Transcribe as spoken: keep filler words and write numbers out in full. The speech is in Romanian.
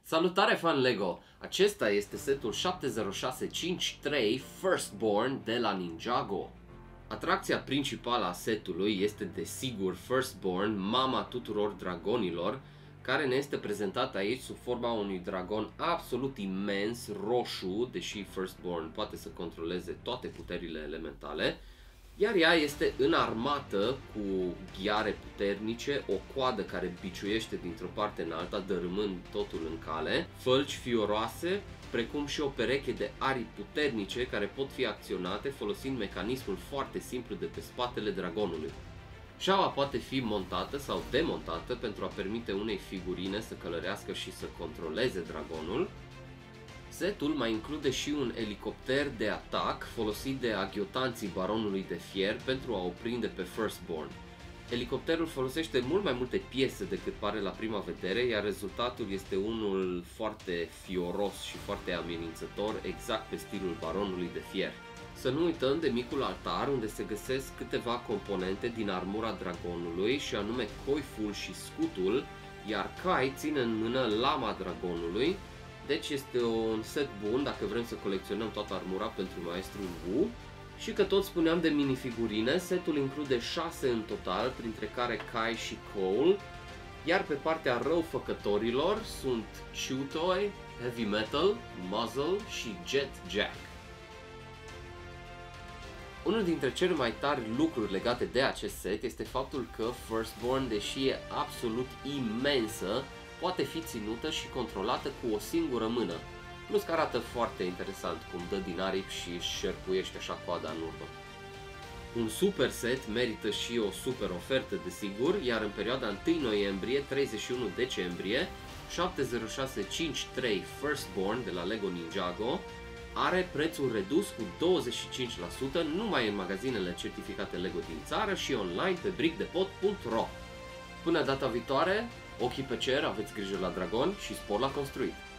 Salutare fan LEGO! Acesta este setul șapte zero șase cinci trei Firstborn de la Ninjago. Atracția principală a setului este desigur Firstborn, mama tuturor dragonilor, care ne este prezentată aici sub forma unui dragon absolut imens, roșu, deși Firstborn poate să controleze toate puterile elementale. Iar ea este înarmată cu ghiare puternice, o coadă care biciuiește dintr-o parte în alta, dărâmând totul în cale, fălci fioroase, precum și o pereche de aripi puternice care pot fi acționate folosind mecanismul foarte simplu de pe spatele dragonului. Șaua poate fi montată sau demontată pentru a permite unei figurine să călărească și să controleze dragonul. Setul mai include și un elicopter de atac folosit de aghiotanții Baronului de Fier pentru a o prinde pe Firstborn. Elicopterul folosește mult mai multe piese decât pare la prima vedere, iar rezultatul este unul foarte fioros și foarte amenințător, exact pe stilul Baronului de Fier. Să nu uităm de micul altar, unde se găsesc câteva componente din armura dragonului, și anume coiful și scutul, iar Kai ține în mână lama dragonului. Deci este un set bun dacă vrem să colecționăm toată armura pentru maestrul Wu. Și că tot spuneam de minifigurine, setul include șase în total, printre care Kai și Cole. Iar pe partea răufăcătorilor sunt Chew-Toy, Heavy Metal, Muzzle și Jet Jack. Unul dintre cele mai tari lucruri legate de acest set este faptul că Firstborn, deși e absolut imensă, poate fi ținută și controlată cu o singură mână. Plus că arată foarte interesant cum dă din aripi și își șerpuiește așa coada în urmă. Un super set merită și o super ofertă desigur, iar în perioada întâi noiembrie - treizeci și unu decembrie, șapte zero șase cinci trei Firstborn de la LEGO Ninjago are prețul redus cu douăzeci și cinci la sută numai în magazinele certificate LEGO din țară și online pe brickdepot punct ro. Până data viitoare, ochii pe cer, aveți grijă la dragon și spor la construit!